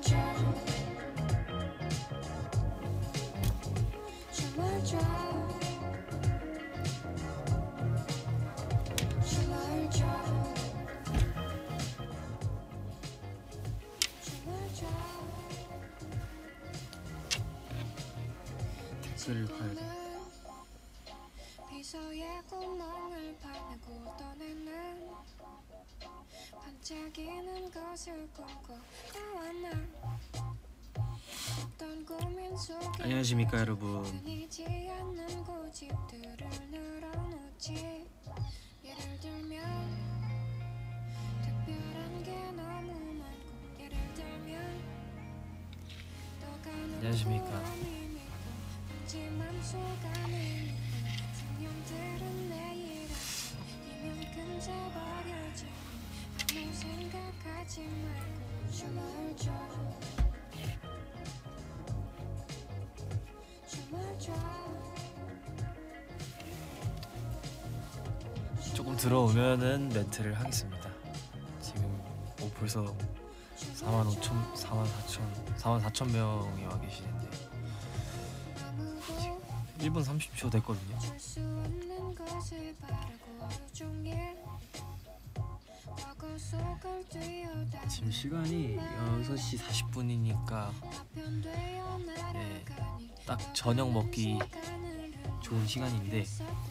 댓글을 봐야 돼. 안녕하십니까 여러분. 안녕하십니까. 조금 들어오면은 멘트를 하겠습니다. 지금 벌써 44,000명이 와 계시는데 1분 30초 됐거든요. 지금 시간이 6시 40분이니까 네, 딱 저녁 먹기 좋은 시간인데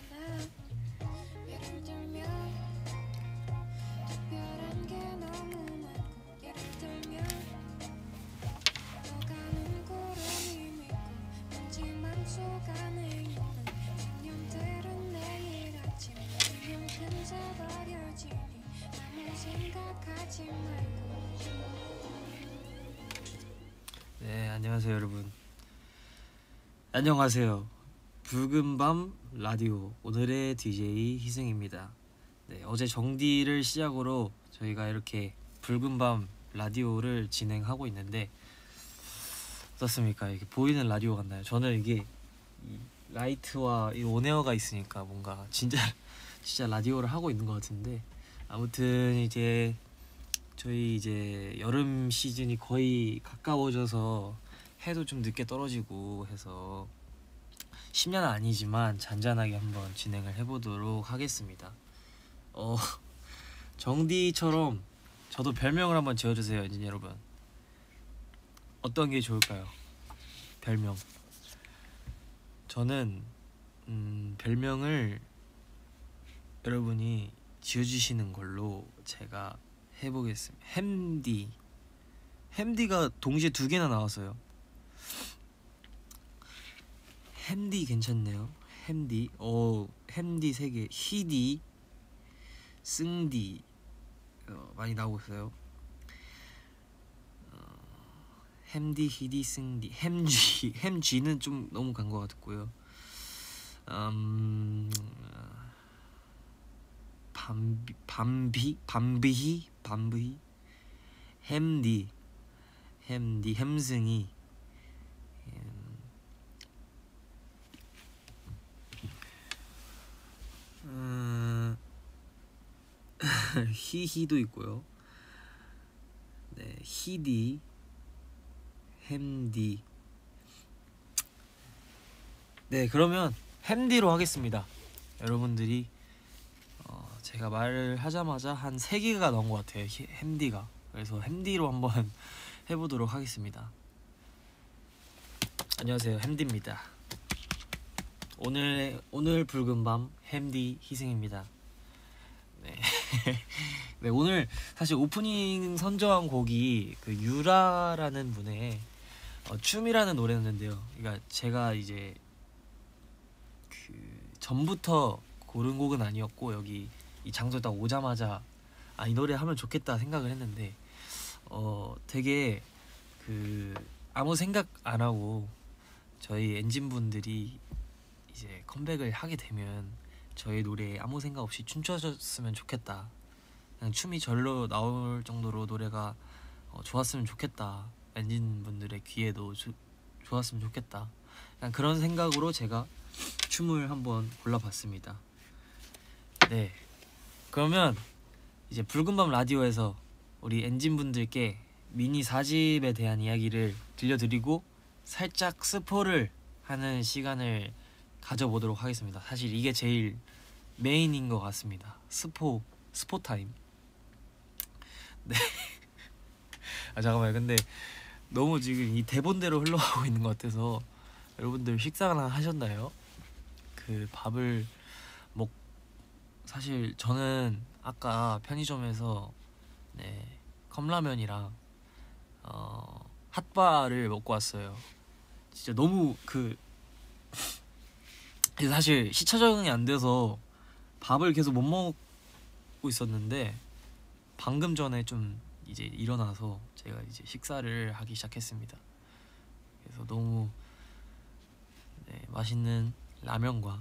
네, 안녕하세요 여러분. 안녕하세요. 붉은 밤 라디오 오늘의 DJ 희승입니다. 네, 어제 정디를 시작으로 저희가 이렇게 붉은 밤 라디오를 진행하고 있는데 어떻습니까? 이게 보이는 라디오 같나요? 저는 이게 이 라이트와 이 온에어가 있으니까 뭔가 진짜 라디오를 하고 있는 것 같은데, 아무튼 이제 저희 이제 여름 시즌이 거의 가까워져서 해도 좀 늦게 떨어지고 해서 심야는 아니지만 잔잔하게 한번 진행을 해보도록 하겠습니다. 정디처럼 저도 별명을 한번 지어주세요, 엔진 여러분. 어떤 게 좋을까요? 별명. 저는 별명을 여러분이 지어주시는 걸로 제가 해보겠습니다. 햄디가 동시에 2개나 나왔어요. 햄디 괜찮네요. 햄디 3개. 희디, 승디 많이 나오고 있어요. 햄디, 희디, 승디, 햄쥐는 좀 너무 간 것 같고요. 밤비히, 햄디, 햄승이, 히히도 있고요. 네, 히디, 햄디. 네, 그러면 햄디로 하겠습니다. 여러분들이 제가 말을 하자마자 한 3개가 나온 것 같아요, 햄디가. 그래서 햄디로 한번 해보도록 하겠습니다. 안녕하세요, 햄디입니다. 오늘 붉은 밤 햄디 희승입니다. 네. 네, 오늘 사실 오프닝 선정한 곡이 그 유라라는 분의 춤이라는 노래였는데요. 그러니까 제가 이제 그 전부터 고른 곡은 아니었고, 여기 이 장소에 딱 오자마자 이 노래 하면 좋겠다 생각을 했는데 되게 그 아무 생각 안 하고 저희 엔진분들이 이제 컴백을 하게 되면 저희 노래에 아무 생각 없이 춤춰줬으면 좋겠다, 그냥 춤이 절로 나올 정도로 노래가 좋았으면 좋겠다, 엔진분들의 귀에도 좋았으면 좋겠다, 그냥 그런 생각으로 제가 춤을 한번 골라봤습니다. 네, 그러면 이제 붉은 밤 라디오에서 우리 엔진분들께 미니 4집에 대한 이야기를 들려드리고 살짝 스포를 하는 시간을 가져보도록 하겠습니다. 사실 이게 제일 메인인 것 같습니다. 스포 타임. 네. 아 잠깐만요. 근데 너무 지금 이 대본대로 흘러가고 있는 것 같아서 여러분들 식사나 하셨나요? 그 밥을 사실 저는 아까 편의점에서 네, 컵라면이랑 핫바를 먹고 왔어요. 진짜 너무 사실 시차 적응이 안 돼서 밥을 계속 못 먹고 있었는데 방금 전에 좀 이제 일어나서 제가 이제 식사를 하기 시작했습니다. 그래서 너무 네, 맛있는 라면과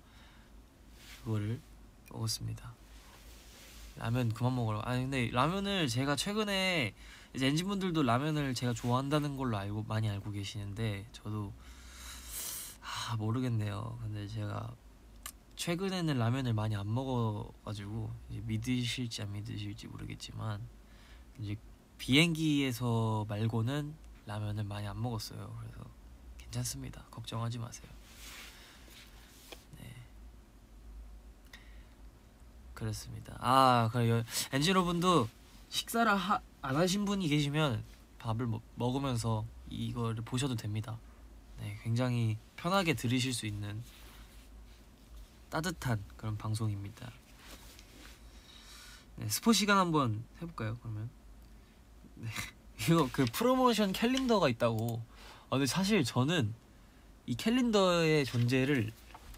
그거를 먹었습니다. 라면 그만 먹으라고. 아니 근데 라면을 제가 최근에 이제 엔진분들도 라면을 제가 좋아한다는 걸로 많이 알고 계시는데 저도 모르겠네요. 근데 제가 최근에는 라면을 많이 안 먹어가지고 이제 믿으실지 안 믿으실지 모르겠지만 이제 비행기에서 말고는 라면을 많이 안 먹었어요. 그래서 괜찮습니다. 걱정하지 마세요. 네, 그렇습니다. 그래요. 엔지로분도 식사를 안 하신 분이 계시면 밥을 먹으면서 이거를 보셔도 됩니다. 네, 굉장히 편하게 들으실 수 있는 따뜻한 그런 방송입니다. 네, 스포 시간 한번 해볼까요? 그러면 네, 이거 그 프로모션 캘린더가 있다고. 근데 사실 저는 이 캘린더의 존재를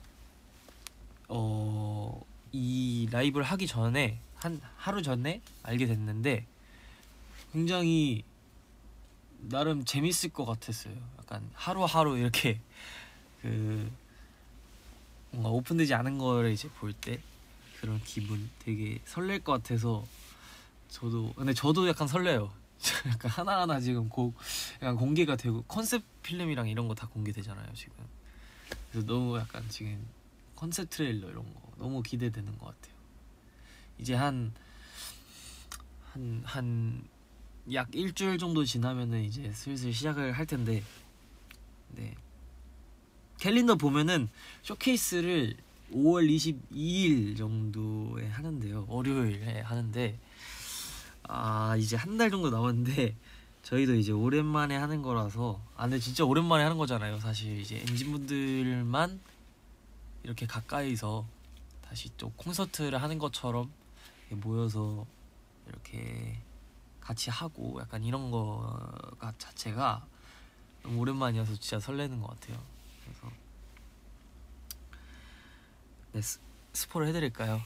이 라이브를 하기 전에 하루 전에 알게 됐는데 굉장히 나름 재밌을 것 같았어요. 약간 하루하루 이렇게 뭔가 오픈되지 않은 거를 이제 볼 때 그런 기분 되게 설렐 것 같아서 근데 저도 약간 설레요. 약간 하나하나 지금 약간 공개가 되고 컨셉 필름이랑 이런 거 다 공개되잖아요 지금. 그래서 너무 약간 지금 컨셉 트레일러 이런 거 너무 기대되는 것 같아요. 이제 약 일주일 정도 지나면은 이제 슬슬 시작을 할 텐데, 네. 캘린더 보면은 쇼케이스를 5월 22일 정도에 하는데요. 월요일에 하는데, 이제 한 달 정도 남았는데, 저희도 이제 오랜만에 하는 거라서, 근데 진짜 오랜만에 하는 거잖아요. 사실 이제 엔진분들만 이렇게 가까이서 다시 또 콘서트를 하는 것처럼 모여서 이렇게 같이 하고 약간 이런 거가 자체가 너무 오랜만이어서 진짜 설레는 것 같아요. 그래서 네, 스포를 해드릴까요?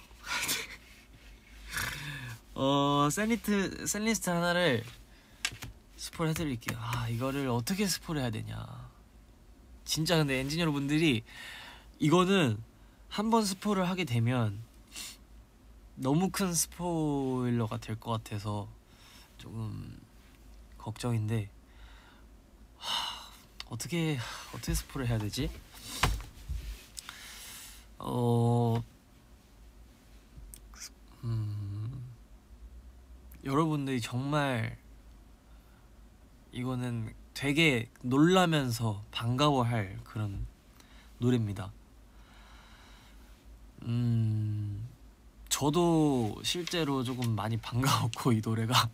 샌리스트 하나를 스포를 해드릴게요. 이거를 어떻게 스포를 해야 되냐. 진짜 근데 엔지니어 분들이 이거는 한번 스포를 하게 되면 너무 큰 스포일러가 될 것 같아서 조금 걱정인데 어떻게 스포를 해야 되지? 여러분들이 정말 이거는 되게 놀라면서 반가워할 그런 노래입니다. 저도 실제로 조금 많이 반가웠고 이 노래가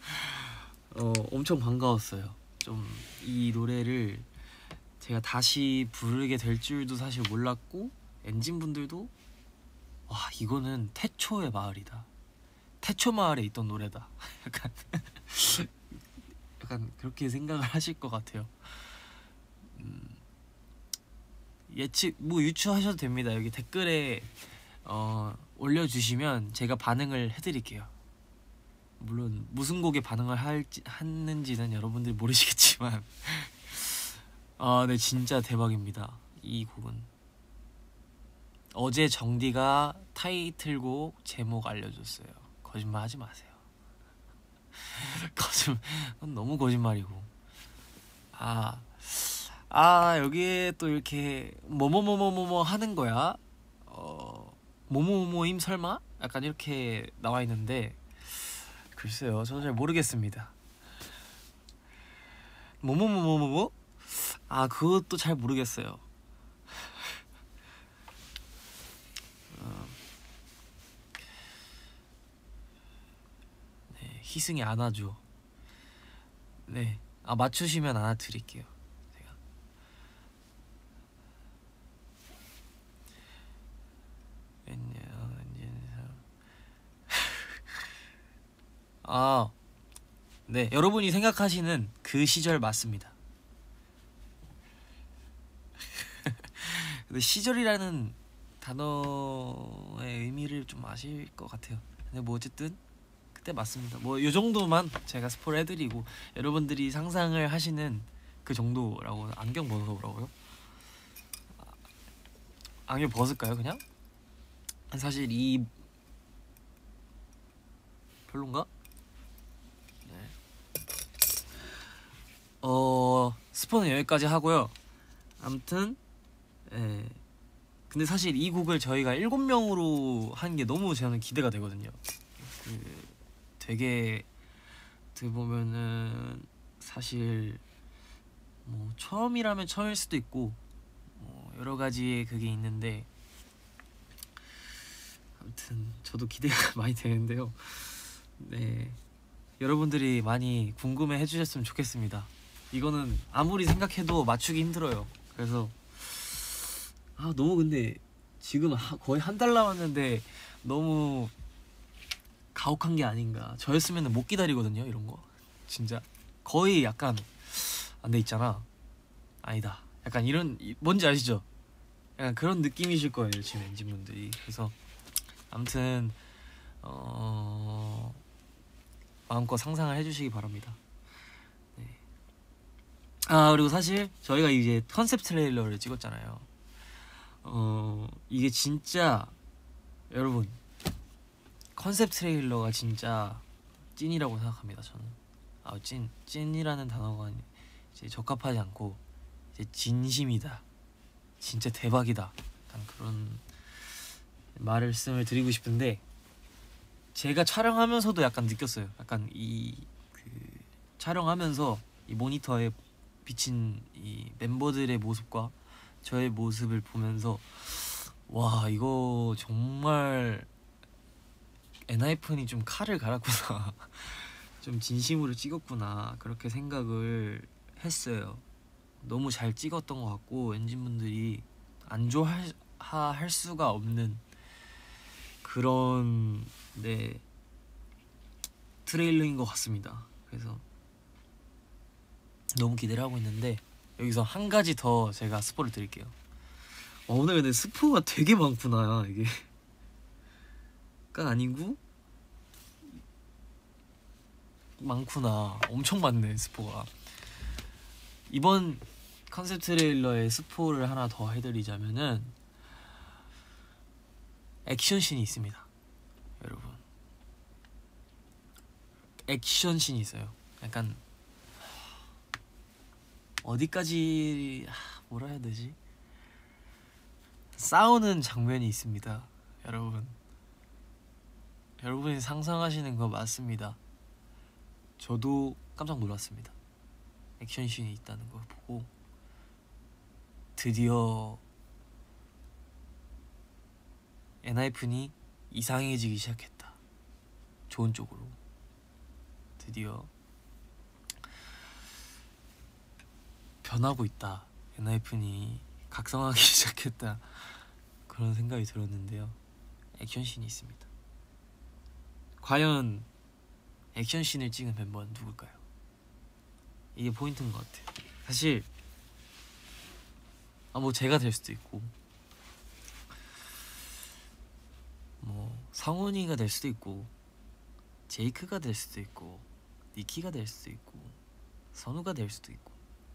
엄청 반가웠어요. 좀 이 노래를 제가 다시 부르게 될 줄도 사실 몰랐고 엔진분들도 이거는 태초의 마을이다. 태초 마을에 있던 노래다. 약간 그렇게 생각을 하실 것 같아요. 예측 유추하셔도 됩니다. 여기 댓글에 올려주시면 제가 반응을 해드릴게요. 물론 무슨 곡에 반응을 했는지는 여러분들이 모르시겠지만 네 진짜 대박입니다. 이 곡은 어제 정디가 타이틀곡 제목 알려줬어요. 거짓말 하지 마세요. 그건 너무 거짓말이고. 여기에 또 이렇게 뭐뭐뭐뭐뭐 하는 거야. 뭐뭐뭐임 설마? 약간 이렇게 나와 있는데 글쎄요, 저는 잘 모르겠습니다. 뭐뭐뭐뭐뭐? 아 그것도 잘 모르겠어요. 네, 희승이 안아줘. 네, 아 맞추시면 안아드릴게요. 제가. 아, 네, 여러분이 생각하시는 그 시절 맞습니다. 근데 시절이라는 단어의 의미를 좀 아실 것 같아요. 근데 뭐 어쨌든 그때 맞습니다. 뭐 이 정도만 제가 스포를 해드리고 여러분들이 상상을 하시는 그 정도라고. 안경 벗어보라고요? 안경 벗을까요 그냥? 사실 이 별론가? 네. 스포는 여기까지 하고요. 아무튼 예. 근데 사실 이 곡을 저희가 7명으로 한 게 너무 저는 기대가 되거든요. 그 되게 어떻게 보면은 사실 뭐 처음이라면 처음일 수도 있고 뭐 여러 가지의 그게 있는데 아무튼 저도 기대가 많이 되는데요. 네, 여러분들이 많이 궁금해 해주셨으면 좋겠습니다. 이거는 아무리 생각해도 맞추기 힘들어요. 그래서 아 너무 근데 지금 거의 한 달 남았는데 너무 가혹한 게 아닌가. 저였으면 못 기다리거든요 이런 거. 진짜 거의 약간 안 돼 있잖아. 아니다. 약간 이런 뭔지 아시죠? 약간 그런 느낌이실 거예요 지금 엔진분들이. 그래서 아무튼 마음껏 상상을 해주시기 바랍니다. 네. 아 그리고 사실 저희가 이제 컨셉 트레일러를 찍었잖아요. 이게 진짜 여러분 컨셉 트레일러가 진짜 찐이라고 생각합니다 저는. 찐이라는 단어가 이제 적합하지 않고 이제 진심이다, 진짜 대박이다, 약간 그런 말씀을 드리고 싶은데 제가 촬영하면서도 약간 느꼈어요. 약간 그 촬영하면서 이 모니터에 비친 이 멤버들의 모습과 저의 모습을 보면서 와 이거 정말 엔하이픈이 좀 칼을 갈았구나 좀 진심으로 찍었구나 그렇게 생각을 했어요. 너무 잘 찍었던 것 같고 엔진분들이 안 좋아할 수가 없는 그런 네 트레일러인 것 같습니다. 그래서 너무 기대를 하고 있는데 여기서 한 가지 더 제가 스포를 드릴게요. 오늘 근데 스포가 되게 많구나 이게. 가 아니고 많구나. 엄청 많네 스포가. 이번 컨셉 트레일러의 스포를 하나 더 해드리자면은 액션씬이 있습니다 여러분. 액션씬이 있어요. 약간 어디까지 뭐라 해야 되지? 싸우는 장면이 있습니다 여러분. 여러분이 상상하시는 거 맞습니다. 저도 깜짝 놀랐습니다. 액션씬이 있다는 걸 보고 드디어 엔하이픈이 이상해지기 시작했다. 좋은 쪽으로. 드디어 변하고 있다. 엔하이픈이 각성하기 시작했다. 그런 생각이 들었는데요. 액션씬이 있습니다. 과연 액션씬을 찍은 멤버는 누굴까요? 이게 포인트인 것 같아요. 사실 뭐 제가 될 수도 있고 뭐 성훈이가 될 수도 있고 제이크가 될 수도 있고 니키가 될 수도 있고 선우가 될 수도 있고.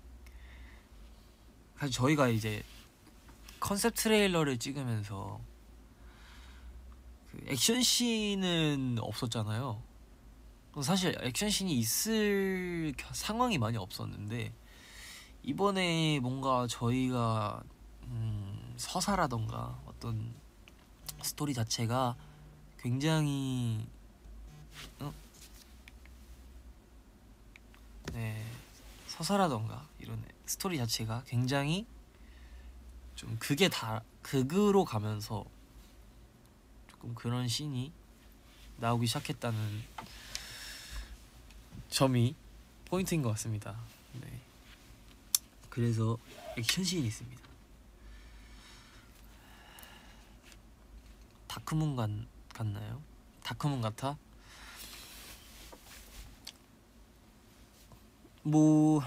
사실 저희가 이제 컨셉 트레일러를 찍으면서 그 액션씬은 없었잖아요. 사실 액션씬이 있을 상황이 많이 없었는데 이번에 뭔가 저희가 서사라던가 어떤 스토리 자체가 굉장히 네 서사라던가 이런 스토리 자체가 굉장히 좀 극으로 가면서 조금 그런 씬이 나오기 시작했다는 점이 포인트인 것 같습니다. 네. 그래서 액션씬이 있습니다. 다크문 같나요? 다크문 같아? 뭐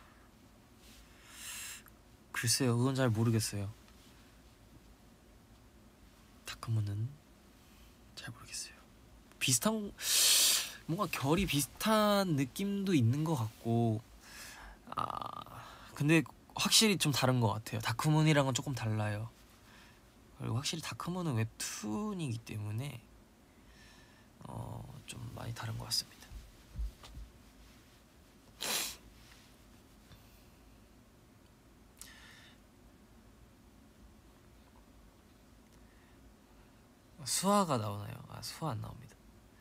글쎄요, 그건 잘 모르겠어요. 다크문은 잘 모르겠어요. 비슷한, 뭔가 결이 비슷한 느낌도 있는 것 같고, 근데 확실히 좀 다른 것 같아요. 다크문이랑은 조금 달라요. 그리고 확실히 다크문은 웹툰이기 때문에 좀 많이 다른 것 같습니다. 수아가 나오나요? 수아 안 나옵니다.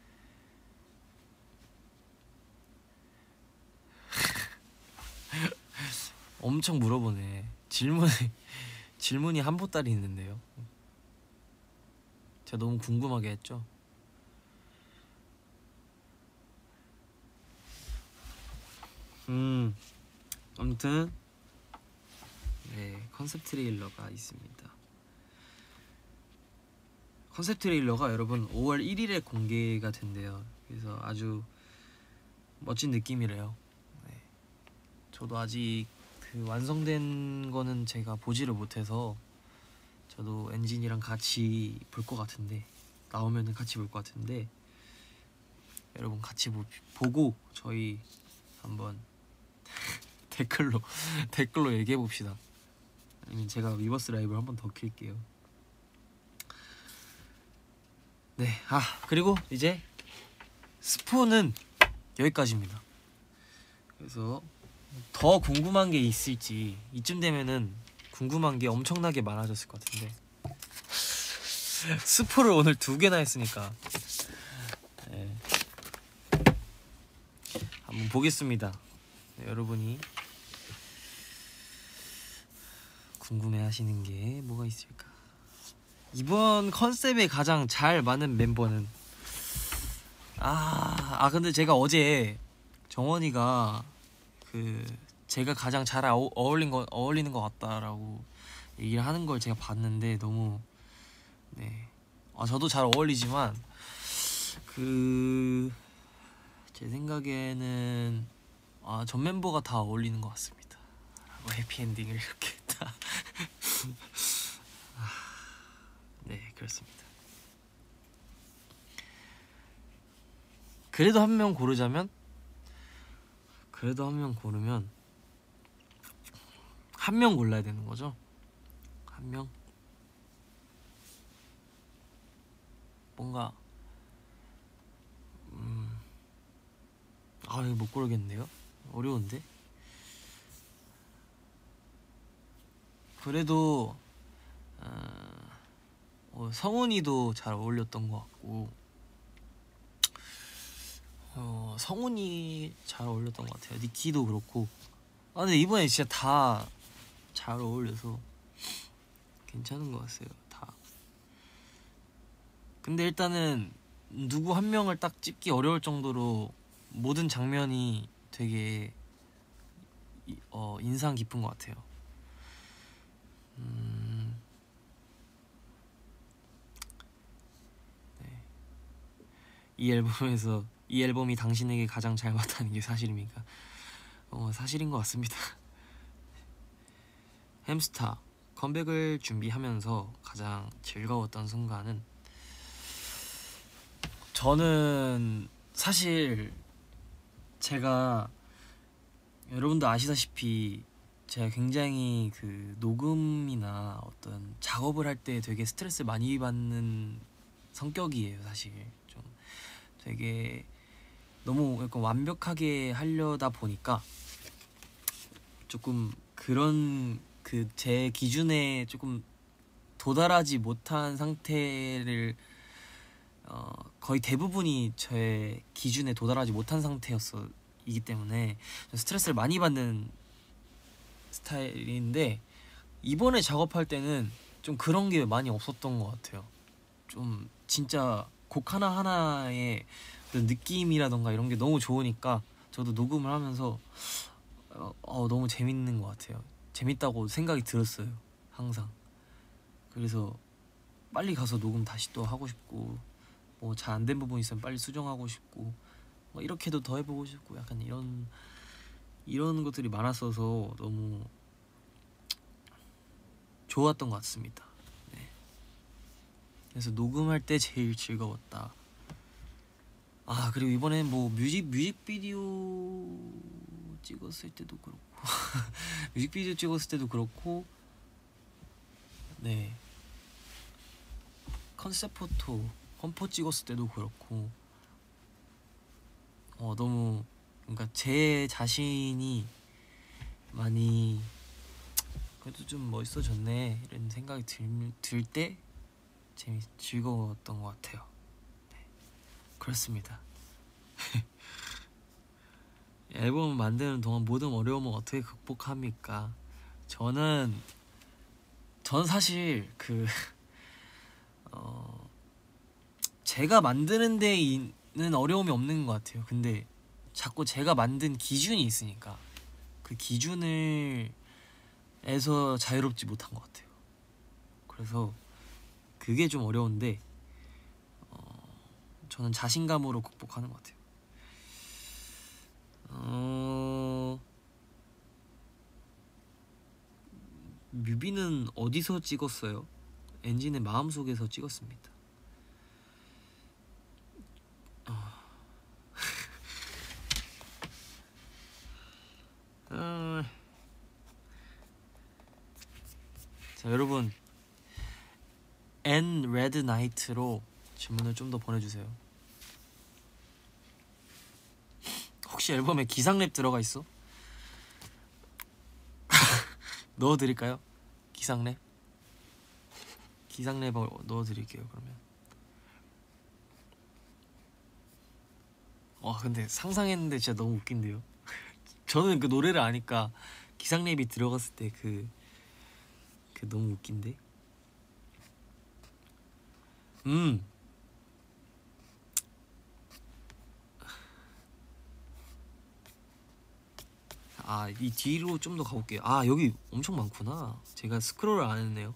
엄청 물어보네. 질문이 한 보따리 있는데요. 제가 너무 궁금하게 했죠. 아무튼 네, 컨셉 트레일러가 있습니다. 컨셉 트레일러가 여러분 5월 1일에 공개가 된대요. 그래서 아주 멋진 느낌이래요. 네. 저도 아직 그 완성된 거는 제가 보지를 못해서 저도 엔진이랑 같이 볼 것 같은데, 나오면은 같이 볼 것 같은데, 여러분 같이 보고 저희 한번 댓글로 얘기해 봅시다. 아니면 제가 위버스 라이브를 한번 더 킬게요. 네, 그리고 이제 스포는 여기까지입니다. 그래서 더 궁금한 게 있을지, 이쯤 되면은 궁금한 게 엄청나게 많아졌을 것 같은데 스포를 오늘 2개나 했으니까 네. 한번 보겠습니다. 네, 여러분이 궁금해하시는 게 뭐가 있을까? 이번 컨셉에 가장 잘 맞는 멤버는 근데 제가 어제 정원이가 제가 가장 잘 어울리는 것 같다라고 얘기를 하는 걸 제가 봤는데, 너무 네. 저도 잘 어울리지만 제 생각에는 전 멤버가 다 어울리는 것 같습니다. 해피엔딩을 이렇게 다 네, 그렇습니다. 그래도 한 명 고르면 한 명 골라야 되는 거죠? 한 명? 뭔가 이거 못 고르겠네요. 어려운데? 그래도 성훈이도 잘 어울렸던 것 같고, 성훈이 잘 어울렸던 것 같아요. 니키도 그렇고. 근데 이번에 진짜 다 잘 어울려서 괜찮은 것 같아요. 다. 근데 일단은 누구 한 명을 딱 찝기 어려울 정도로 모든 장면이 되게 인상 깊은 것 같아요. 네. 이 앨범이 당신에게 가장 잘 맞다는 게 사실입니까? 사실인 것 같습니다. 햄스타 컴백을 준비하면서 가장 즐거웠던 순간은, 저는 사실 제가, 여러분도 아시다시피 제가 굉장히 녹음이나 어떤 작업을 할 때 되게 스트레스 많이 받는 성격이에요. 사실 좀 되게 너무 약간 완벽하게 하려다 보니까 조금 그런 제 기준에 조금 도달하지 못한 상태를 거의 대부분이 제 기준에 도달하지 못한 상태였어요. 스타일이기 때문에 스트레스를 많이 받는 스타일인데 이번에 작업할 때는 좀 그런 게 많이 없었던 것 같아요. 좀 진짜 곡 하나하나의 어떤 느낌이라던가 이런 게 너무 좋으니까 저도 녹음을 하면서 너무 재밌는 것 같아요. 재밌다고 생각이 들었어요. 항상. 그래서 빨리 가서 녹음 다시 또 하고 싶고 뭐 잘 안 된 부분 있으면 빨리 수정하고 싶고 뭐 이렇게도 더 해보고 싶고 약간 이런 것들이 많았어서 너무 좋았던 것 같습니다. 네. 그래서 녹음할 때 제일 즐거웠다. 아 그리고 이번엔 뭐 뮤직비디오 찍었을 때도 그렇고 뮤직비디오 찍었을 때도 그렇고 네 컨셉 포토 컴포 찍었을 때도 그렇고 너무 그러니까 제 자신이 많이 그래도 좀 멋있어졌네 이런 생각이 들 때 즐거웠던 것 같아요. 네, 그렇습니다. 앨범 만드는 동안 모든 어려움을 어떻게 극복합니까? 저는 사실 제가 만드는 데는 어려움이 없는 것 같아요. 근데 자꾸 제가 만든 기준이 있으니까 그 기준을 에서 자유롭지 못한 것 같아요. 그래서 그게 좀 어려운데 저는 자신감으로 극복하는 것 같아요. 뮤비는 어디서 찍었어요? 엔진의 마음속에서 찍었습니다. 자 여러분 N Red Night로 질문을 좀 더 보내주세요. 혹시 앨범에 기상랩 들어가 있어? 넣어드릴까요? 기상랩 넣어드릴게요. 그러면 근데 상상했는데 진짜 너무 웃긴데요. 저는 그 노래를 아니까 기상랩이 들어갔을 때 그 너무 웃긴데. 이 뒤로 좀 더 가볼게요. 여기 엄청 많구나. 제가 스크롤을 안 했네요.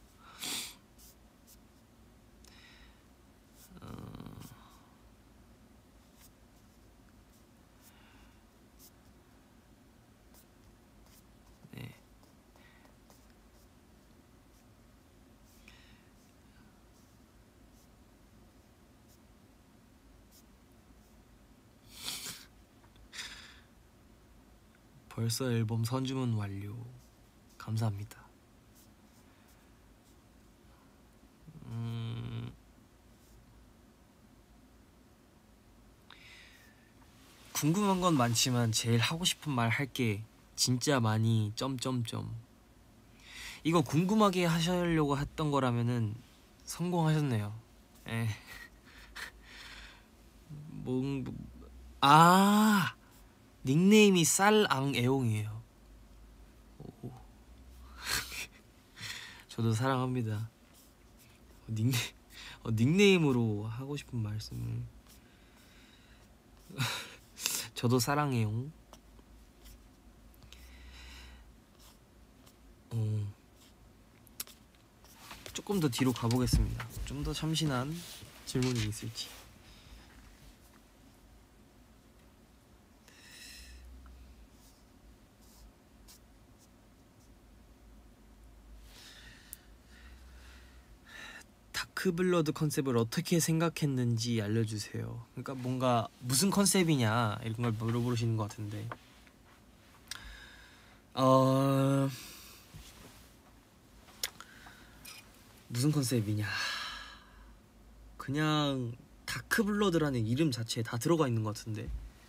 네. 벌써 앨범 선주문 완료. 감사합니다. 궁금한 건 많지만 제일 하고 싶은 말 할게 진짜 많이 점점점. 이거 궁금하게 하시려고 했던 거라면은 성공하셨네요. 에. 닉네임이 쌀앙애옹이에요. 저도 사랑합니다. 닉네임으로 하고 싶은 말씀을 저도 사랑해요. 조금 더 뒤로 가보겠습니다. 좀 더 참신한 질문이 있을지. 다크블러드 컨셉을 어떻게 생각했는지 알려주세요. 그러니까 뭔가 무슨 컨셉이냐 이런 걸 물어보시는 것 같은데 무슨 컨셉이냐 그냥 다크블러드라는 이름 자체에 다 들어가 있는 것 같은데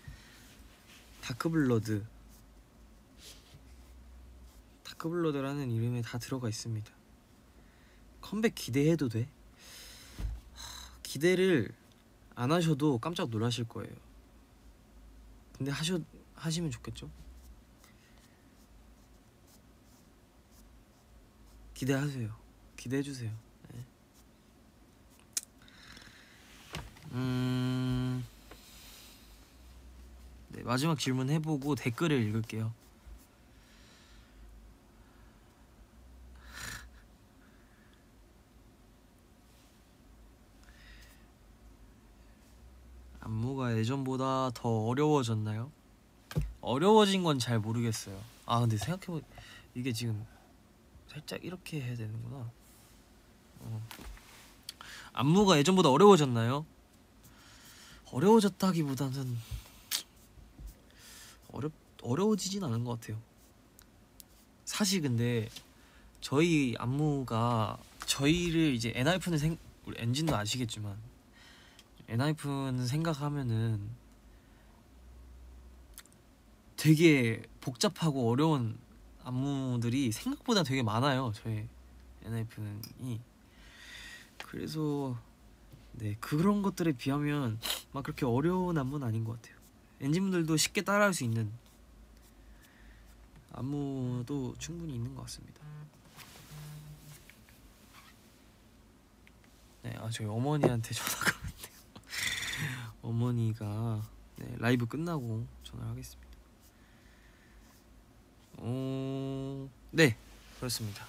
다크블러드라는 이름에 다 들어가 있습니다. 컴백 기대해도 돼? 기대를 안 하셔도 깜짝 놀라실 거예요. 근데 하시면 좋겠죠. 기대하세요. 기대해 주세요. 네. 네, 마지막 질문 해보고 댓글을 읽을게요. 안무가 예전보다 더 어려워졌나요? 어려워진 건 잘 모르겠어요. 아 근데 생각해보 이게 지금 살짝 이렇게 해야 되는구나. 안무가 예전보다 어려워졌나요? 어려워졌다기보다는 어려워지진 않은 것 같아요. 사실 근데 저희 안무가 저희를 이제 엔하이픈은 우리 엔진도 아시겠지만 엔하이픈은 생각하면은 되게 복잡하고 어려운 안무들이 생각보다 되게 많아요. 저희 엔하이픈이. 그래서 네 그런 것들에 비하면 막 그렇게 어려운 안무는 아닌 것 같아요. 엔진분들도 쉽게 따라할 수 있는 안무도 충분히 있는 것 같습니다. 네, 저희 어머니한테 전화가 왔네요. 어머니가 네, 라이브 끝나고 전화를 하겠습니다. 네, 그렇습니다.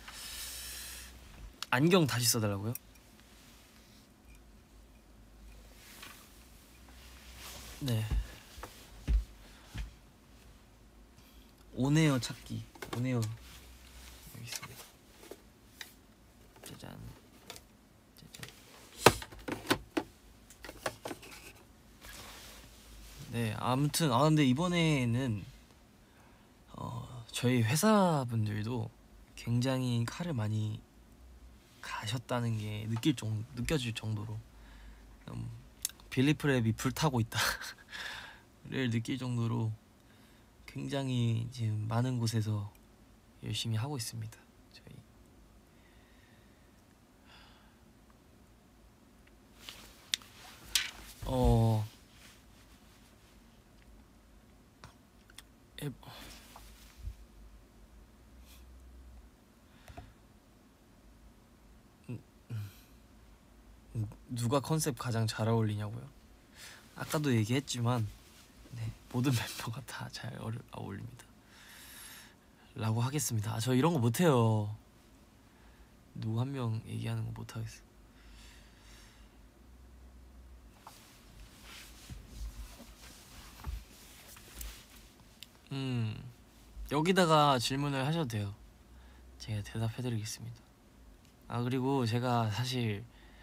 안경 다시 써달라고요? 네. 오네요 찾기. 오네요 여기 있습니다. 짜잔. 네, 아무튼 근데 이번에는 저희 회사 분들도 굉장히 칼을 많이 가셨다는 게 느껴질 정도로 빌리프랩이 불타고 있다를 느낄 정도로 굉장히 지금 많은 곳에서 열심히 하고 있습니다. 저희 누가 컨셉 가장 잘 어울리냐고요? 아까도 얘기했지만 네, 모든 멤버가 다 잘 어울립니다 라고 하겠습니다. 저 이런 거 못해요. 누구 한 명 얘기하는 거 못하겠어. 여기다가 질문을 하셔도 돼요. 제가 대답해드리겠습니다. 그리고 제가 사실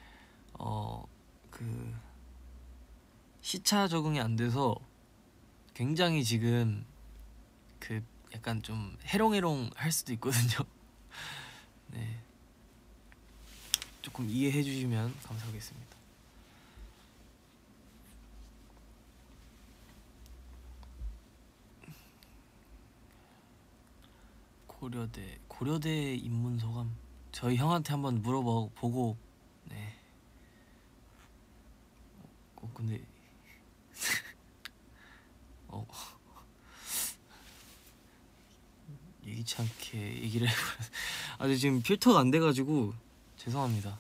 그 시차 적응이 안 돼서 굉장히 지금 그 약간 좀 해롱해롱 할 수도 있거든요. 네, 조금 이해해 주시면 감사하겠습니다. 고려대 입문 소감 저희 형한테 한번 물어보고 네. 근데 예기치 않게 얘기를 해버려. 지금 필터가 안 돼가지고 죄송합니다.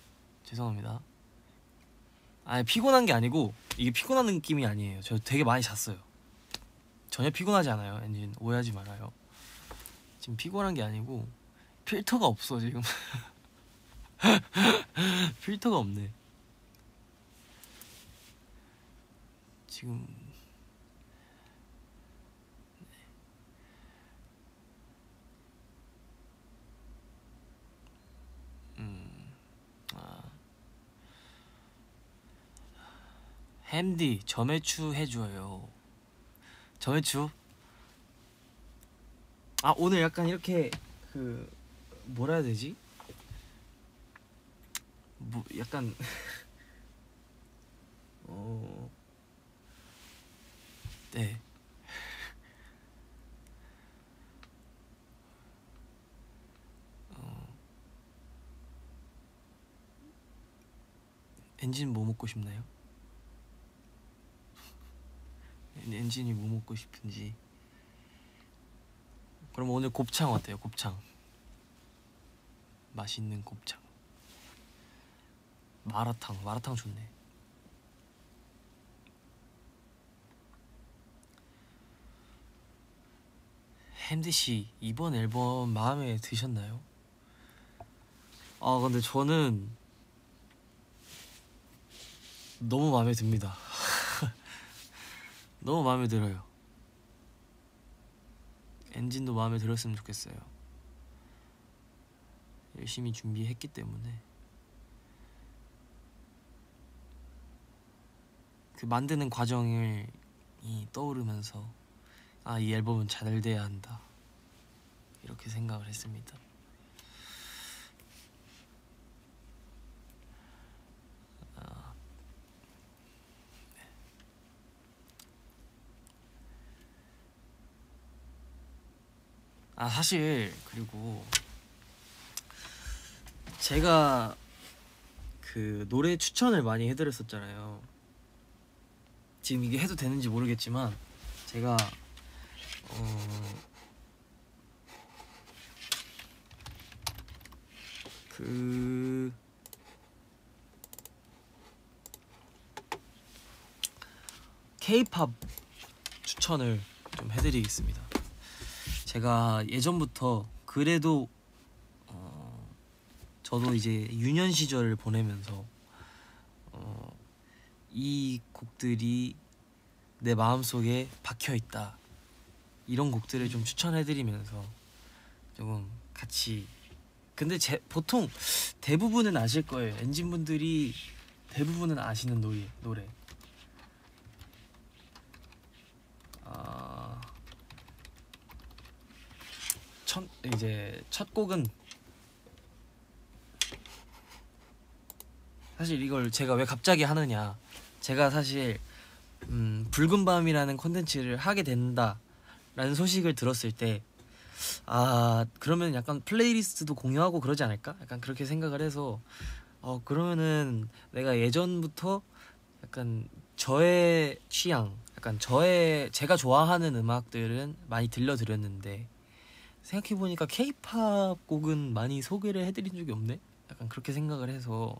피곤한 게 아니고 이게 피곤한 느낌이 아니에요. 저 되게 많이 잤어요. 전혀 피곤하지 않아요. 엔진 오해하지 말아요. 지금 피곤한 게 아니고 필터가 없어 지금. 필터가 없네 지금. 햄디 점액추 해줘요. 점액추? 오늘 약간 이렇게 그 뭐라 해야 되지? 뭐 약간 네. 엔진 뭐 먹고 싶나요? 엔진이 뭐 먹고 싶은지. 그럼 오늘 곱창 어때요? 곱창. 맛있는 곱창. 마라탕 좋네. 핸드씨 이번 앨범 마음에 드셨나요? 아 근데 저는 너무 마음에 듭니다. 너무 마음에 들어요. 엔진도 마음에 들었으면 좋겠어요. 열심히 준비했기 때문에. 그 만드는 과정을 떠오르면서 아, 이 앨범은 잘 돼야 한다 이렇게 생각을 했습니다. 사실 그리고 제가 그 노래 추천을 많이 해드렸었잖아요. 지금 이게 해도 되는지 모르겠지만 제가 그 K-팝 추천을 좀 해드리겠습니다. 제가 예전부터 그래도 저도 이제 유년 시절을 보내면서 이 곡들이 내 마음속에 박혀있다 이런 곡들을 좀 추천해드리면서 조금 같이. 근데 보통 대부분은 아실 거예요. 엔진분들이 대부분은 아시는 노래. 이제 첫 곡은 사실 이걸 제가 왜 갑자기 하느냐, 제가 사실 붉은 밤이라는 콘텐츠를 하게 된다라는 소식을 들었을 때 그러면 약간 플레이리스트도 공유하고 그러지 않을까? 약간 그렇게 생각을 해서 그러면은 내가 예전부터 약간 저의 취향, 약간 제가 좋아하는 음악들은 많이 들려드렸는데 생각해보니까 K-팝 곡은 많이 소개를 해드린 적이 없네? 약간 그렇게 생각을 해서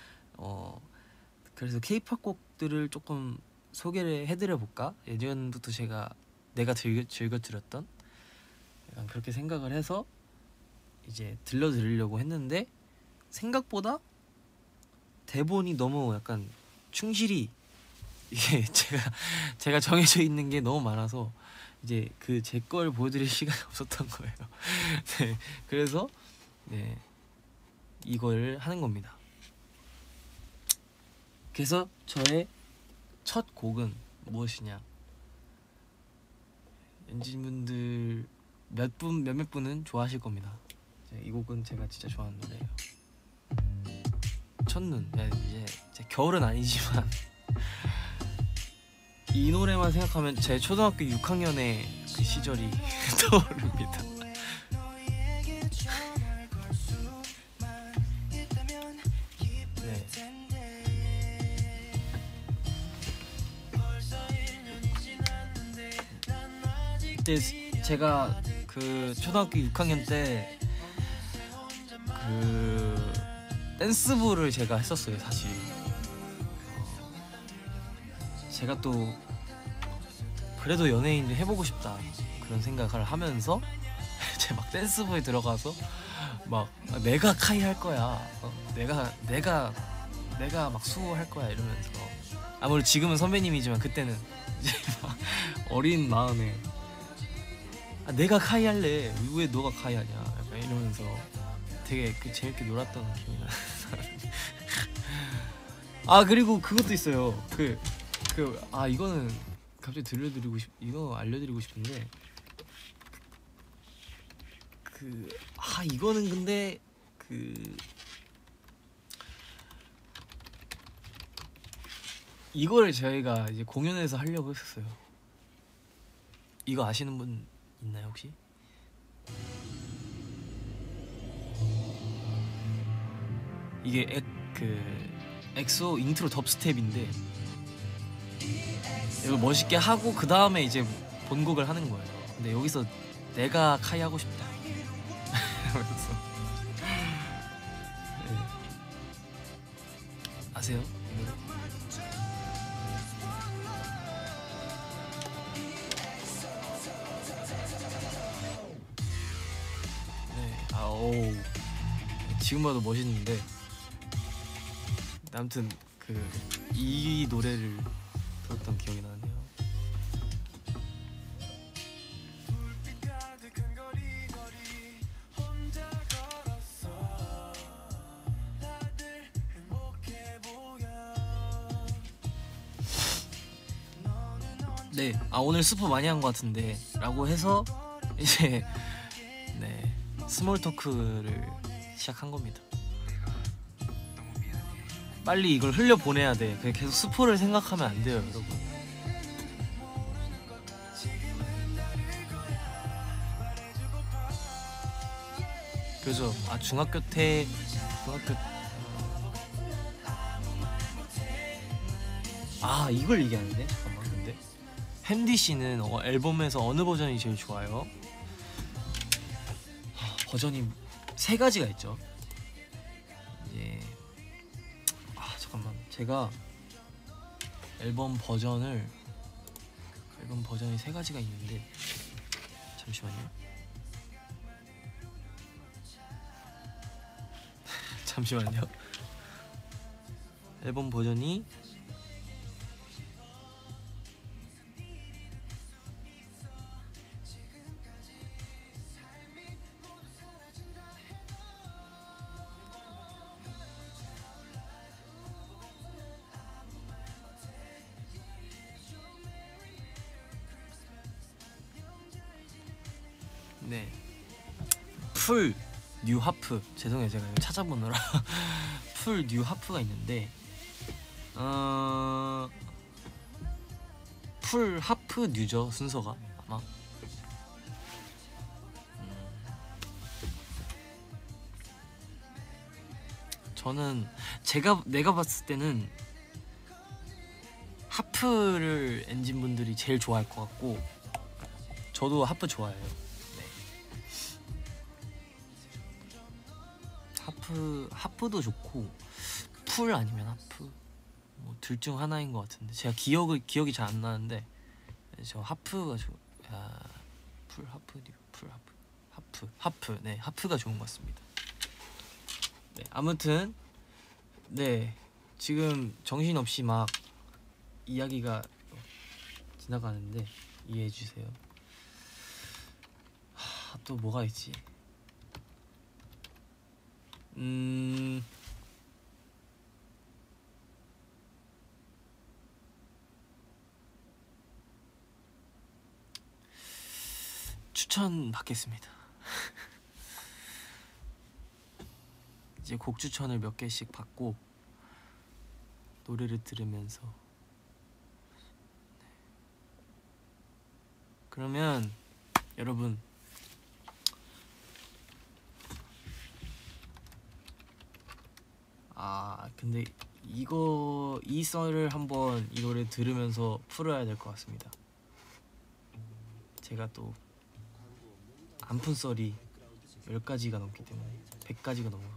그래서 K-팝 곡들을 조금 소개를 해드려볼까? 예전부터 내가 즐겨드렸던 약간 그렇게 생각을 해서 이제 들려드리려고 했는데 생각보다 대본이 너무 약간 충실히 이게 제가 정해져 있는 게 너무 많아서 이제 그 제 걸 보여드릴 시간이 없었던 거예요. 네, 그래서 네, 이걸 하는 겁니다. 그래서 저의 첫 곡은 무엇이냐, 엔진분들 몇몇 분은 좋아하실 겁니다. 이 곡은 제가 진짜 좋아하는 노래예요. 첫눈. 이제 겨울은 아니지만 이 노래만 생각하면 제 초등학교 6학년의 그 시절이 떠오릅니다. 네. 그때 제가 그 초등학교 6학년 때 그 댄스부를 제가 했었어요. 사실 제가 또 그래도 연예인을 해보고 싶다 그런 생각을 하면서 제가 막 댄스부에 들어가서 막 내가 카이 할 거야, 내가 막 수호 할 거야 이러면서, 아무래도 지금은 선배님이지만 그때는 이제 막 어린 마음에 내가 카이 할래, 왜 너가 카이 하냐 약간 이러면서 되게 재밌게 놀았던 기억이 나요. 그리고 그것도 있어요. 이거는 갑자기 이거 알려드리고 싶은데 이거는 근데 이거를 저희가 이제 공연에서 하려고 했었어요. 이거 아시는 분 있나요 혹시? 이게 엑소 인트로 덥스텝인데 이걸 멋있게 하고 그 다음에 이제 본곡을 하는 거예요. 근데 여기서 내가 카이 하고 싶다. 그래서 네. 아세요? 이 노래? 네. 오. 지금 봐도 멋있는데 아무튼 이 노래를 들었던 기억이 나네요. 네, 오늘 스포 많이 한 것 같은데 라고 해서 이제 네 스몰 토크를 시작한 겁니다. 빨리 이걸 흘려보내야 돼. 계속 스포를 생각하면 안 돼요, 여러분. 그죠? 중학교 이걸 얘기하는데? 잠깐만. 근데 햄디 씨는 앨범에서 어느 버전이 제일 좋아요? 버전이 3가지가 있죠. 예. 잠깐만. 제가 앨범 버전이 3가지가 있는데 잠시만요. 잠시만요. 앨범 버전이 네. 풀 뉴 하프. 죄송해요, 제가 이거 찾아보느라. 풀 뉴 하프가 있는데 풀 하프 뉴죠, 순서가 아마. 저는 내가 봤을 때는 하프를 엔진분들이 제일 좋아할 것 같고, 저도 하프 좋아해요. 네. 하프도 좋고 풀 아니면 하프 뭐 둘 중 하나인 것 같은데 제가 기억이 잘 안 나는데 저 하프가 풀 하프 네, 하프가 좋은 것 같습니다. 네, 아무튼 네, 지금 정신없이 막 이야기가 지나가는데 이해해 주세요. 또 뭐가 있지? 추천 받겠습니다. 이제 곡 추천을 몇 개씩 받고 노래를 들으면서 그러면 여러분 근데 이 썰을 한번 이 노래 들으면서 풀어야 될 것 같습니다. 제가 또 안 푼 썰이 10가지가 넘기 때문에 100가지가 넘어서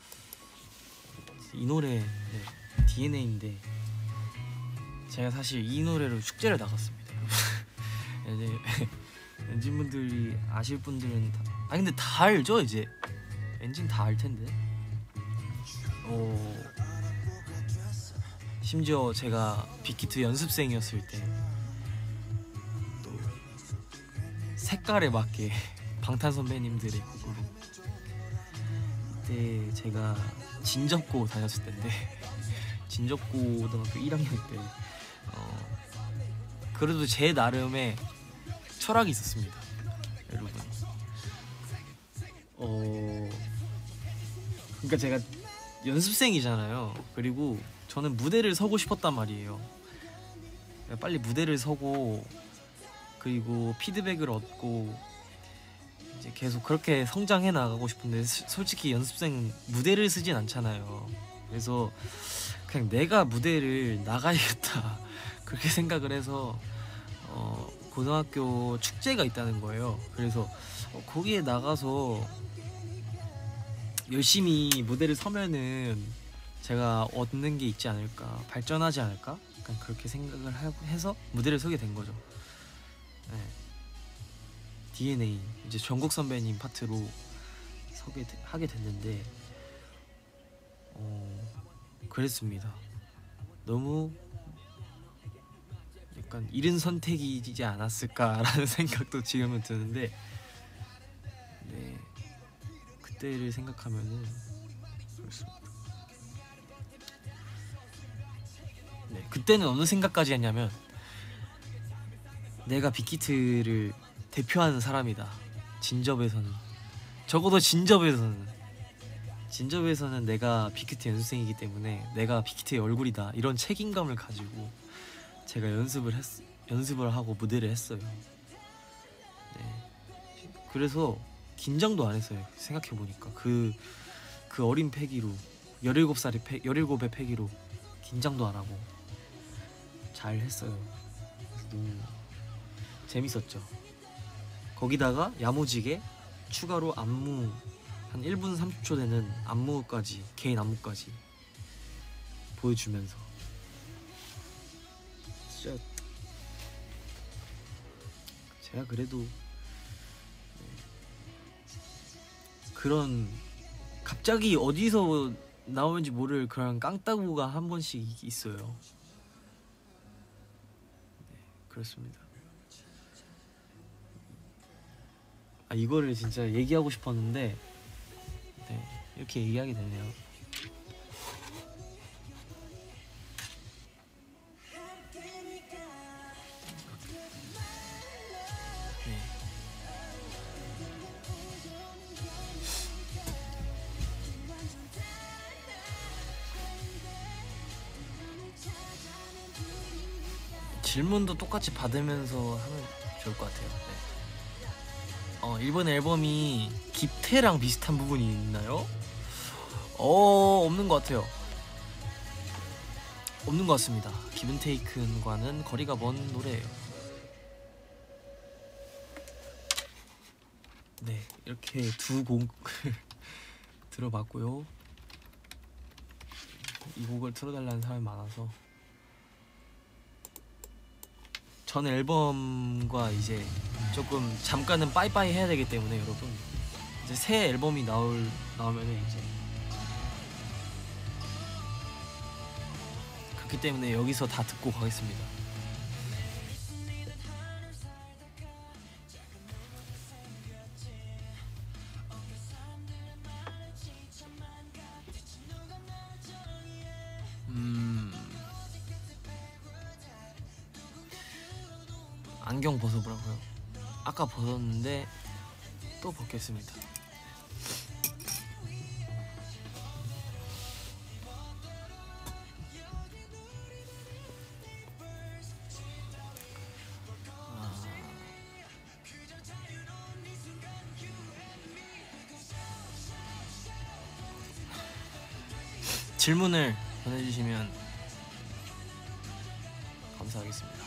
이 노래 DNA인데 제가 사실 이 노래로 축제를 나갔습니다. 이제 엔진분들이 아실 분들은 근데 다 알죠? 이제 엔진 다 알 텐데. 심지어 제가 빅히트 연습생이었을 때 또 색깔에 맞게 방탄 선배님들의 곡으로 그때 제가 진접고 다녔을 때인데 진접고 고등학교 1학년 때 그래도 제 나름의 철학이 있었습니다, 여러분. 그러니까 제가 연습생이잖아요. 그리고 저는 무대를 서고 싶었단 말이에요. 빨리 무대를 서고 그리고 피드백을 얻고 이제 계속 그렇게 성장해 나가고 싶은데 솔직히 연습생 무대를 쓰진 않잖아요. 그래서 그냥 내가 무대를 나가야겠다. 그렇게 생각을 해서 고등학교 축제가 있다는 거예요. 그래서 거기에 나가서 열심히 무대를 서면은 제가 얻는 게 있지 않을까, 발전하지 않을까, 약간 그렇게 생각을 해서 무대를 서게 된 거죠. 네. DNA 이제 정국 선배님 파트로 하게 됐는데 그랬습니다. 너무 약간 이른 선택이지 않았을까라는 생각도 지금은 드는데, 네, 그때를 생각하면은 그렇습니다. 네, 그때는 어느 생각까지 했냐면 내가 빅히트를 대표하는 사람이다. 진접에서는, 적어도 진접에서는 내가 빅히트 연습생이기 때문에 내가 빅히트의 얼굴이다, 이런 책임감을 가지고 제가 연습을 하고 무대를 했어요. 네. 그래서 긴장도 안 했어요. 생각해보니까 그 어린 패기로 17의 패기로 긴장도 안 하고 잘 했어요. 너무 재밌었죠. 거기다가 야무지게 추가로 안무 한 1분 30초 되는 안무까지, 개인 안무까지 보여주면서 진짜 제가 그래도 그런 갑자기 어디서 나오는지 모를 그런 깡따구가 한 번씩 있어요. 네, 그렇습니다. 이거를 진짜 얘기하고 싶었는데, 네, 이렇게 얘기하게 되네요. 네. 질문도 똑같이 받으면서 하면 좋을 것 같아요. 네. 이번 앨범이 깁테랑 비슷한 부분이 있나요? 없는 것 같아요. 없는 것 같습니다. 기븐테이큰과는 거리가 먼 노래예요. 네, 이렇게 두 곡을 들어봤고요. 이 곡을 틀어달라는 사람이 많아서 전 앨범과 이제 조금 잠깐은 빠이빠이 해야 되기 때문에 여러분, 이제 새 앨범이 나오면은 이제 그렇기 때문에 여기서 다 듣고 가겠습니다. 안경 벗어보라고요? 아까 벗었는데 또 벗겠습니다. 질문을 보내주시면 감사하겠습니다.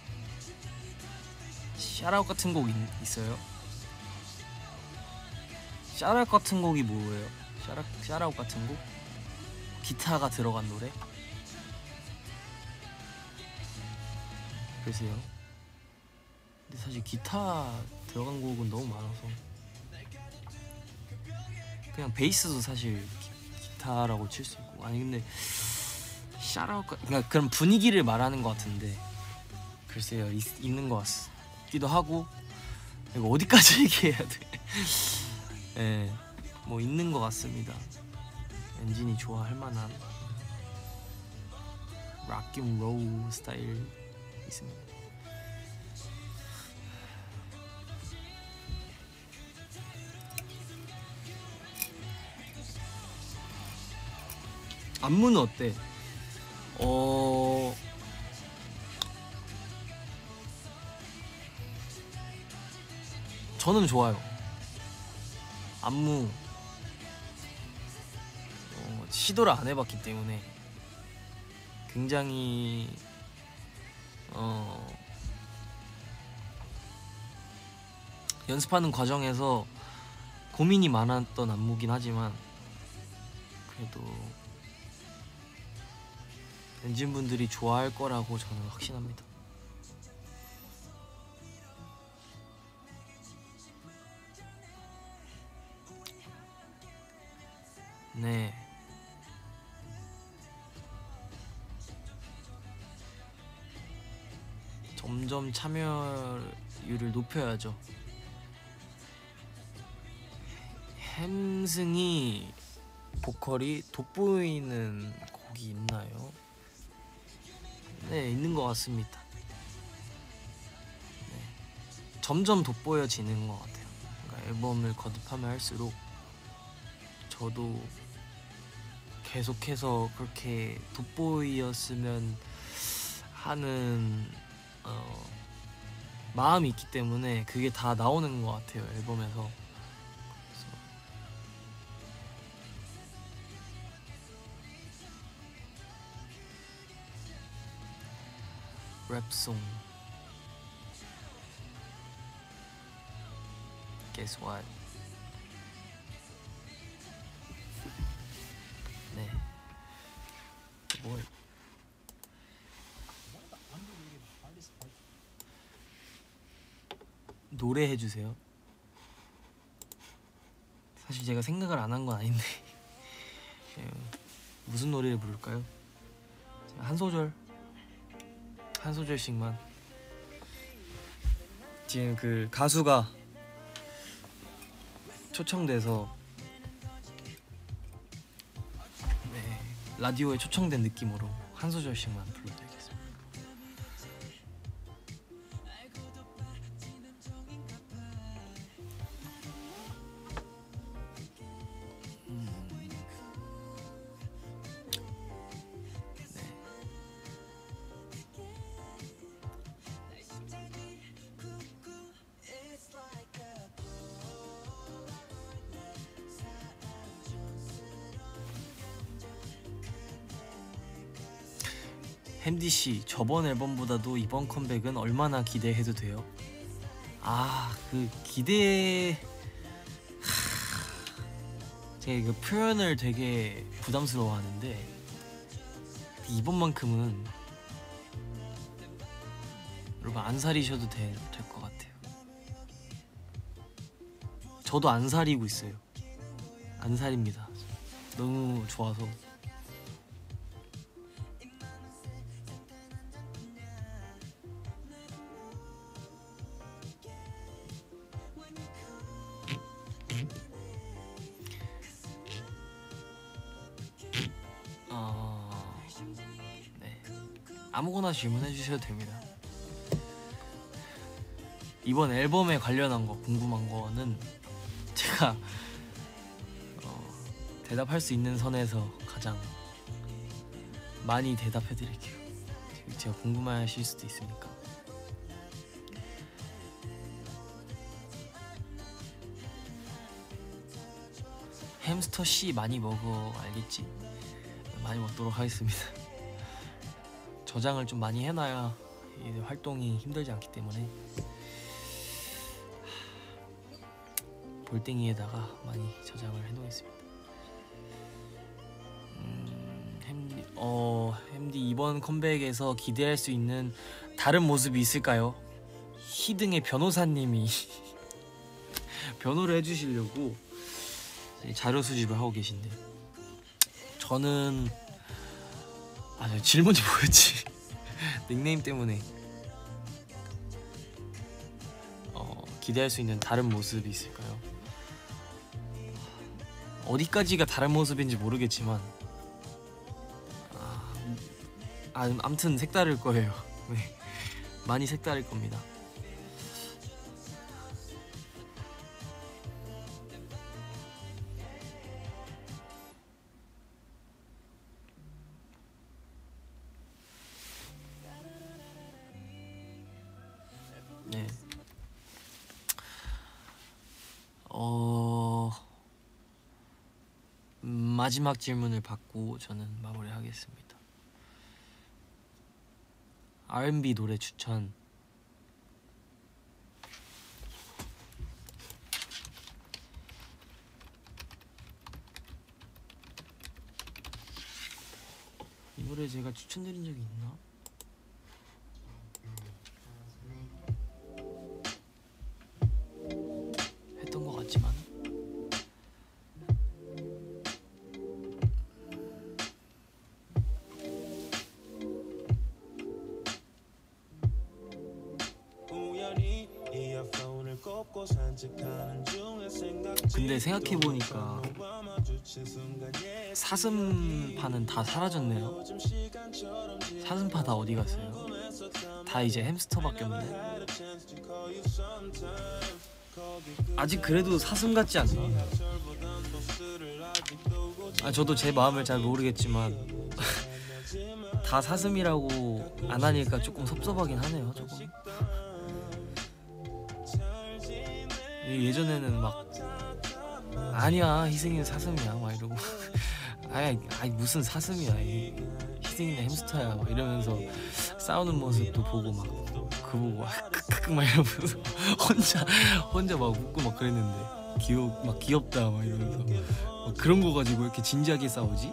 샤라웃 같은 곡 있어요? 샤라웃 같은 곡이 뭐예요? 샤라웃 같은 곡? 기타가 들어간 노래? 글쎄요. 근데 사실 기타 들어간 곡은 너무 많아서 그냥 베이스도 사실 기타라고 칠 수 있고, 아니 근데 샤라웃 그러니까 그런 분위기를 말하는 것 같은데, 글쎄요, 있는 것 같기도 하고, 이거 어디까지 얘기해야 돼? 네, 뭐 있는 것 같습니다. 엔진이 좋아할 만한 락앤롤 스타일 있습니다. 안무는 어때? 저는 좋아요. 안무 시도를 안 해봤기 때문에 굉장히 연습하는 과정에서 고민이 많았던 안무긴 하지만 그래도 엔진분들이 좋아할 거라고 저는 확신합니다. 네. 점점 참여율을 높여야죠. 햄승이 보컬이 돋보이는 곡이 있나요? 네, 있는 것 같습니다. 네. 점점 돋보여지는 것 같아요. 그러니까 앨범을 거듭하면 할수록 저도 계속해서 그렇게 돋보였으면 하는 마음이 있기 때문에 그게 다 나오는 것 같아요, 앨범에서. 랩송. Guess what? 네. 뭘? 노래 해주세요. 사실 제가 생각을 안 한 건 아닌데 무슨 노래를 부를까요? 한 소절씩만. 지금 그 가수가 초청돼서 네, 라디오에 초청된 느낌으로 한 소절씩만 불러드릴게요. 햄디씨, 저번 앨범보다도 이번 컴백은 얼마나 기대해도 돼요? 그 기대... 제가 그 표현을 되게 부담스러워하는데 이번만큼은 여러분 안 사리셔도 될 것 같아요. 저도 안 사리고 있어요. 안 사립니다. 너무 좋아서. 네. 아무거나 질문해 주셔도 됩니다. 이번 앨범에 관련한 거 궁금한 거는 제가 대답할 수 있는 선에서 가장 많이 대답해 드릴게요. 제가 궁금하실 수도 있으니까. 햄스터 씨 많이 먹어, 알겠지? 많이 먹도록 하겠습니다. 저장을 좀 많이 해놔야 활동이 힘들지 않기 때문에 볼땡이에다가 많이 저장을 해놓겠습니다. 햄디 이번 컴백에서 기대할 수 있는 다른 모습이 있을까요? 희등의 변호사님이 변호를 해주시려고 자료 수집을 하고 계신데 저는 질문이 뭐였지? 닉네임 때문에 기대할 수 있는 다른 모습이 있을까요? 어디까지가 다른 모습인지 모르겠지만 아무튼 색다를 거예요. 네, 많이 색다를 겁니다. 네. 마지막 질문을 받고 저는 마무리하겠습니다. R&B 노래 추천. 이 노래 제가 추천드린 적이 있나? 했던 것 같지만. 근데 생각해보니까 사슴파는 다 사라졌네요. 사슴파 다 어디 갔어요? 다 이제 햄스터밖에 없네. 아직 그래도 사슴 같지 않나? 아, 저도 제 마음을 잘 모르겠지만 다 사슴이라고 안 하니까 조금 섭섭하긴 하네요. 조금. 예전에는 막 아니야 희승이는 사슴이야 막 이러고 아니 무슨 사슴이야 희승이는 햄스터야 막 이러면서 싸우는 모습도 보고 막 그거 보고 막 이러면서 혼자 막 웃고 막 그랬는데 막 귀엽다 막 이러면서 막 그런 거 가지고 이렇게 진지하게 싸우지?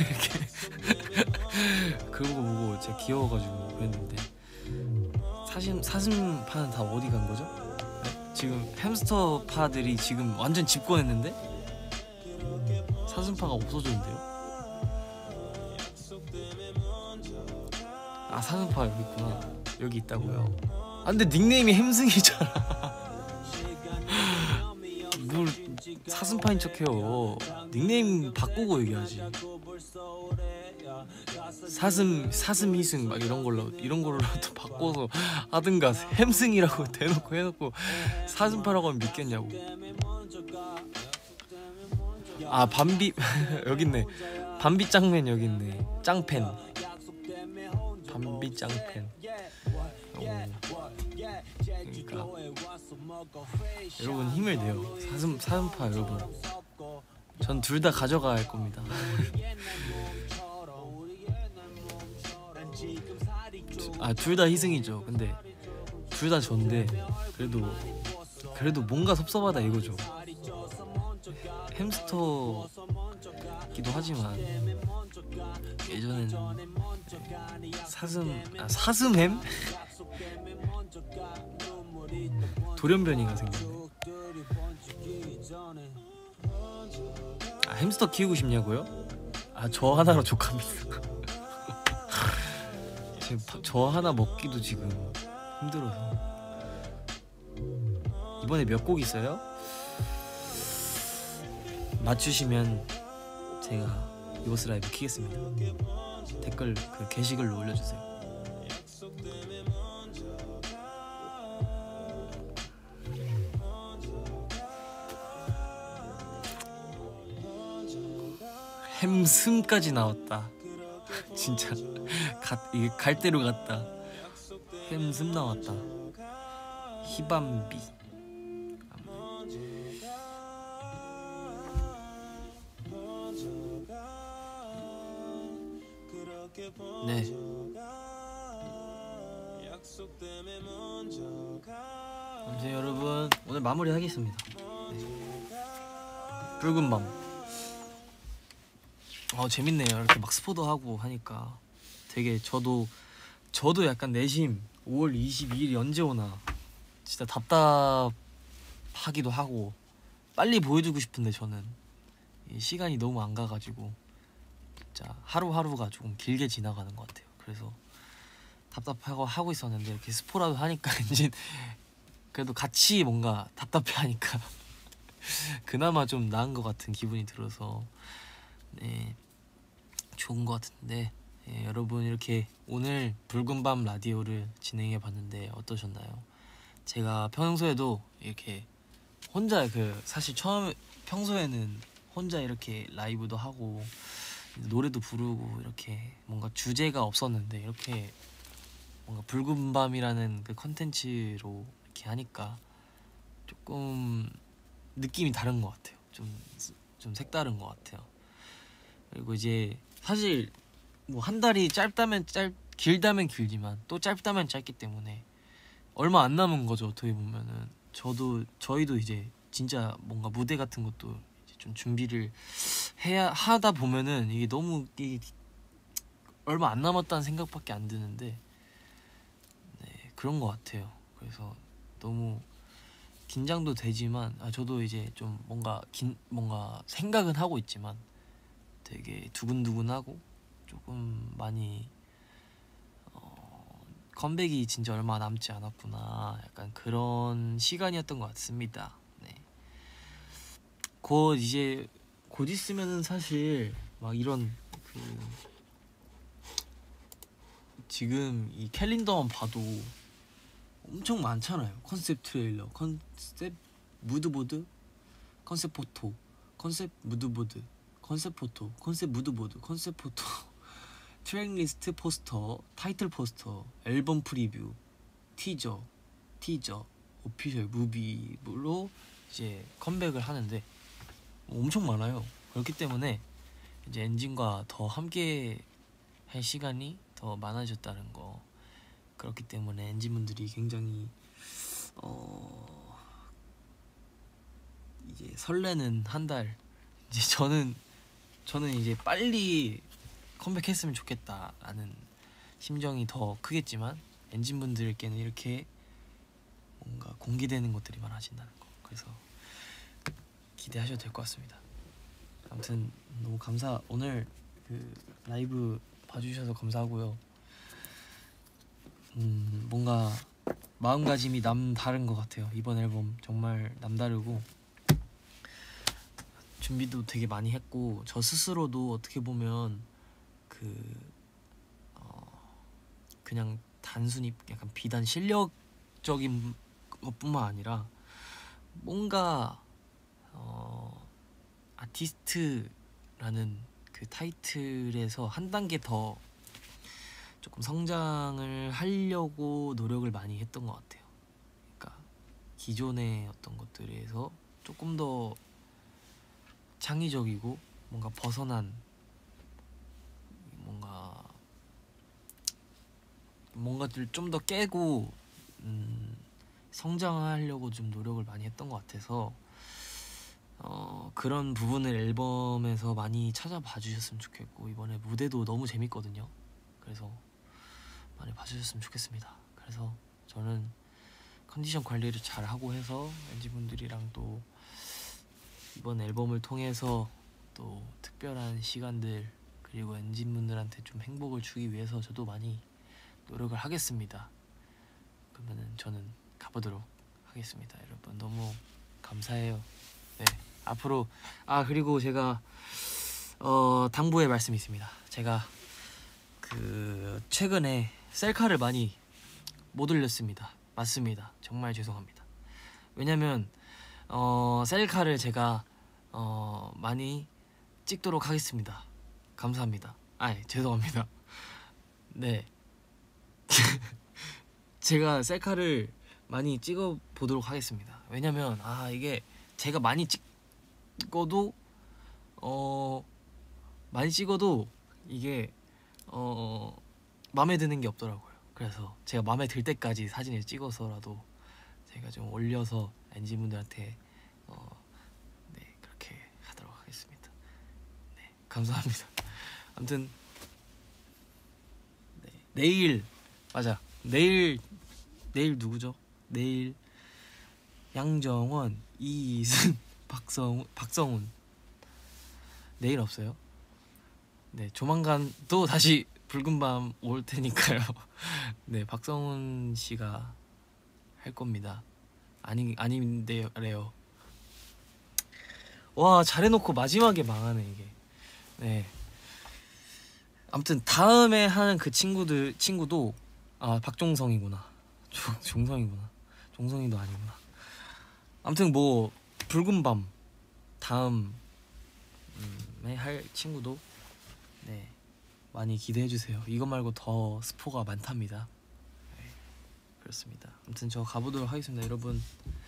이렇게 그런 거 보고 진짜 귀여워가지고 그랬는데 사슴파는 다 어디 간 거죠? 지금 햄스터파들이 지금 완전 집권했는데 사슴파가 없어졌는데요? 아, 사슴파 여기 있구나. 여기 있다고요. 아, 근데 닉네임이 햄승이잖아. 뭘 사슴파인 척해요. 닉네임 바꾸고 얘기하지. 사슴 희승 막 이런 걸로라도 바꿔서 하든가. 햄승이라고 대놓고 해놓고 사슴파라고 하면 믿겠냐고. 아, 밤비 여기 있네. 밤비 짱맨 여기 있네. 짱팬. 밤비 짱팬. 그러니까 여러분 힘을 내요. 사슴파 여러분. 전 둘 다 가져갈 겁니다. 아, 둘 다 희승이죠. 근데 둘 다 전데 그래도 뭔가 섭섭하다 이거죠. 햄스터기도 하지만 예전에는 사슴햄? 돌연변이가 생겼네. 아, 햄스터 키우고 싶냐고요? 아, 저 하나로 족합니다. 지금 저 하나 먹기도 지금 힘들어서. 이번에 몇 곡 있어요? 맞추시면 제가 이버스 라이브 키겠습니다. 댓글 그 게시글로 올려주세요. 햄슴까지 나왔다. 진짜 이게 갈대로 갔다. 햄슴 나왔다. 히밤비. 네. 이제 여러분 오늘 마무리 하겠습니다. 네. 붉은 밤. 재밌네요. 이렇게 막 스포도 하고 하니까 되게 저도 약간 내심 5월 22일이 언제 오나 진짜 답답하기도 하고 빨리 보여주고 싶은데 저는 시간이 너무 안 가가지고 진짜 하루하루가 조금 길게 지나가는 것 같아요. 그래서 답답하고 하고 있었는데 이렇게 스포라도 하니까 이제 그래도 같이 뭔가 답답해하니까 그나마 좀 나은 것 같은 기분이 들어서 네, 좋은 것 같은데 여러분 이렇게 오늘 붉은 밤 라디오를 진행해봤는데 어떠셨나요? 제가 평소에도 이렇게 혼자 사실 평소에는 혼자 이렇게 라이브도 하고 노래도 부르고 이렇게 뭔가 주제가 없었는데 이렇게 뭔가 붉은 밤이라는 그 컨텐츠로 이렇게 하니까 조금 느낌이 다른 것 같아요. 좀 색다른 것 같아요. 그리고 이제 사실 뭐 한 달이 짧다면 길다면 길지만 또 짧다면 짧기 때문에 얼마 안 남은 거죠. 어떻게 보면은 저희도 이제 진짜 뭔가 무대 같은 것도 이제 좀 준비를 해야 하다 보면은 이게 너무 얼마 안 남았다는 생각밖에 안 드는데, 네, 그런 것 같아요. 그래서 너무 긴장도 되지만 저도 이제 좀 뭔가 생각은 하고 있지만 되게 두근두근하고 조금 많이 컴백이 진짜 얼마 남지 않았구나, 약간 그런 시간이었던 것 같습니다. 네. 곧 있으면은 사실 막 이런 지금 이 캘린더만 봐도 엄청 많잖아요. 컨셉 트레일러, 컨셉 무드보드, 컨셉 포토, 컨셉 무드보드, 컨셉 포토, 컨셉 무드보드, 컨셉 포토 트랙리스트 포스터, 타이틀 포스터, 앨범 프리뷰, 티저, 오피셜 무비로 이제 컴백을 하는데 엄청 많아요. 그렇기 때문에 이제 엔진과 더 함께 할 시간이 더 많아졌다는 거, 그렇기 때문에 엔진분들이 굉장히 이제 설레는 한 달, 이제 저는 이제 빨리 컴백했으면 좋겠다라는 심정이 더 크겠지만 엔진분들께는 이렇게 뭔가 공개되는 것들이 많아진다는 거, 그래서 기대하셔도 될 것 같습니다. 아무튼 너무 오늘 그 라이브 봐주셔서 감사하고요. 뭔가 마음가짐이 남다른 것 같아요. 이번 앨범 정말 남다르고 준비도 되게 많이 했고, 저 스스로도 어떻게 보면 그냥 단순히 약간 비단 실력적인 것뿐만 아니라 뭔가 아티스트라는 그 타이틀에서 한 단계 더 조금 성장을 하려고 노력을 많이 했던 것 같아요. 그러니까 기존의 어떤 것들에서 조금 더 창의적이고 뭔가 벗어난 뭔가를 좀 더 깨고 성장하려고 좀 노력을 많이 했던 것 같아서 그런 부분을 앨범에서 많이 찾아봐 주셨으면 좋겠고, 이번에 무대도 너무 재밌거든요. 그래서 많이 봐주셨으면 좋겠습니다. 그래서 저는 컨디션 관리를 잘 하고 해서 엔지분들이랑 또 이번 앨범을 통해서 또 특별한 시간들, 그리고 엔진분들한테 좀 행복을 주기 위해서 저도 많이 노력을 하겠습니다. 그러면은 저는 가보도록 하겠습니다. 여러분 너무 감사해요. 네, 앞으로 그리고 제가 당부의 말씀이 있습니다. 제가 최근에 셀카를 많이 못 올렸습니다. 맞습니다. 정말 죄송합니다. 왜냐면 셀카를 제가 많이 찍도록 하겠습니다. 감사합니다. 죄송합니다. 네. 제가 셀카를 많이 찍어 보도록 하겠습니다. 왜냐면 이게 제가 많이 찍어도 이게 마음에 드는 게 없더라고요. 그래서 제가 마음에 들 때까지 사진을 찍어서라도 제가 좀 올려서 엔진분들한테 네, 그렇게 하도록 하겠습니다. 네, 감사합니다. 아무튼 네, 내일 누구죠? 내일 양정원, 이승, 박성훈 내일 없어요? 네, 조만간 또 다시 붉은 밤 올 테니까요. 네, 박성훈 씨가 할 겁니다. 아닌데요. 와, 잘해놓고 마지막에 망하네 이게. 네. 아무튼 다음에 하는 그 친구도 박종성이구나. 종성이구나. 종성이도 아니구나. 아무튼 뭐 붉은 밤 다음에 할 친구도 네, 많이 기대해 주세요. 이거 말고 더 스포가 많답니다. 네, 그렇습니다. 아무튼 저 가보도록 하겠습니다. 여러분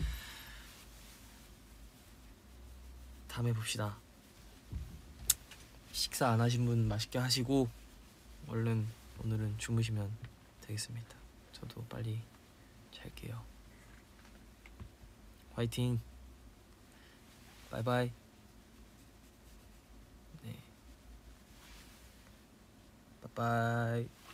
다음에 봅시다. 식사 안 하신 분 맛있게 하시고 얼른 오늘은 주무시면 되겠습니다. 저도 빨리 잘게요. 화이팅. 바이바이. 네. 바이바이.